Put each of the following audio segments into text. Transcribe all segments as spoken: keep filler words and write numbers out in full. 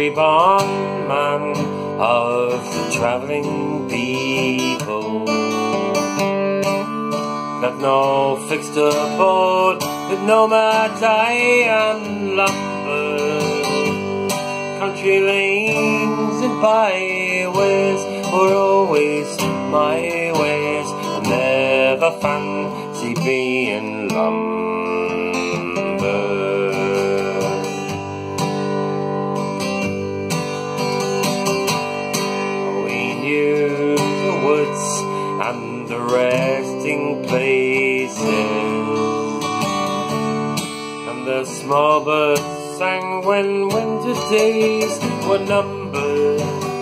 free-born man of the travelling people. Got no fixed abode with nomads I and lumber. Country lanes and byways were always my ways. I never fancied being lumber. We knew the woods and the resting places, and the small birds sang when winter days were numbered.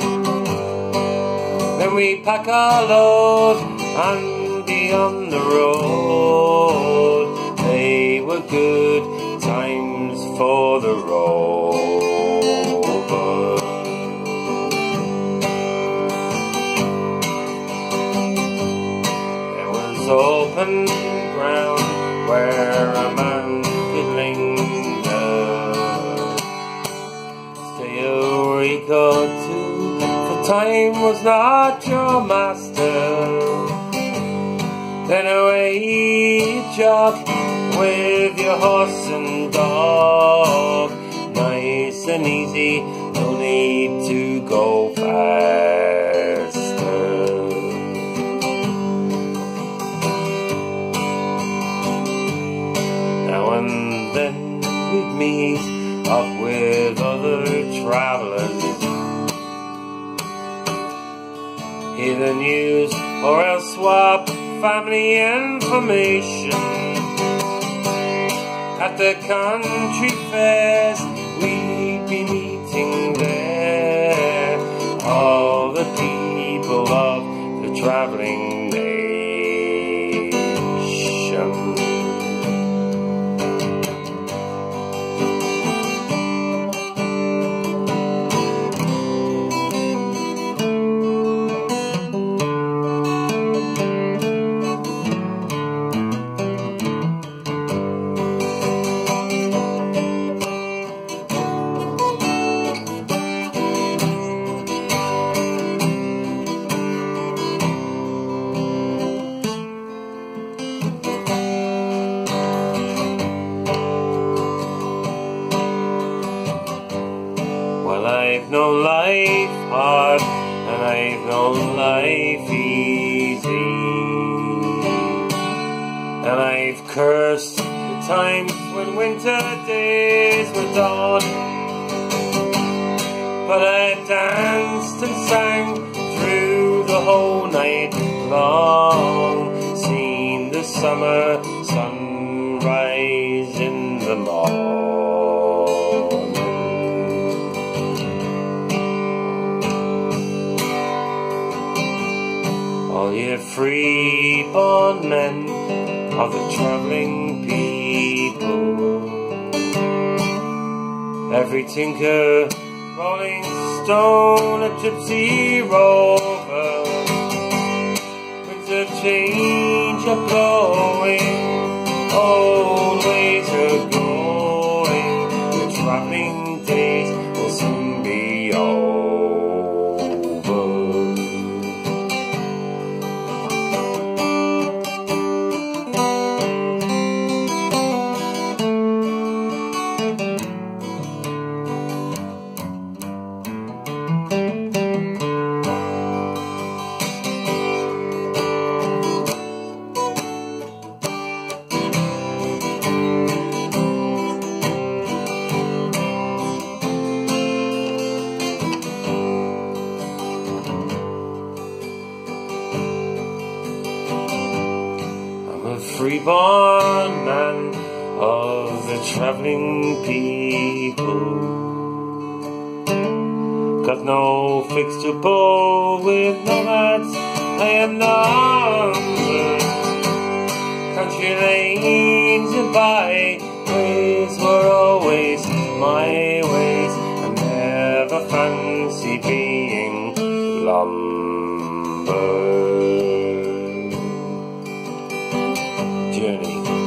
Then we pack our load and be on the road. They were good times for the rover. There was open ground where a man could linger, stay a week or two, for time was not your master. Then away you jog with your horse and dog, nice and easy, no need to go faster. Now and then we'd meet up with other travellers, hear the news or else swap family information. At the country fairs we'd be meeting there all the people of the travelling nation. Well, I've known life hard and I've known life easy, and I've cursed the times when winter days were done, but I've danced and sang through the whole night long, seen the summer sun rise in the morning. All ye free-born men of the travelling people, every tinker, rolling stone, a gypsy rover, winds of change are blowing, old ways are going, the travelling days will soon be over. Free-born man of the travelling people, got no fixed abode with nomads I am numbered. Country lanes and byways were always my ways. I never fancied being lumber. Journey.